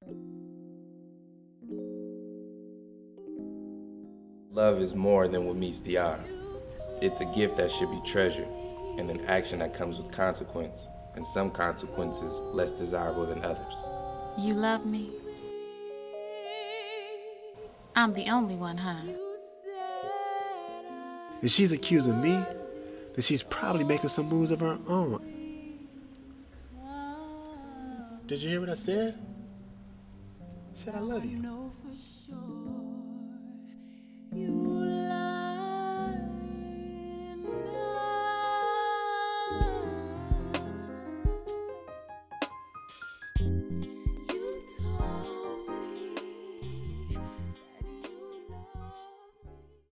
Love is more than what meets the eye. It's a gift that should be treasured, and an action that comes with consequence, and some consequences less desirable than others. You love me? I'm the only one, huh? If she's accusing me, then she's probably making some moves of her own. Did you hear what I said? I said I love you.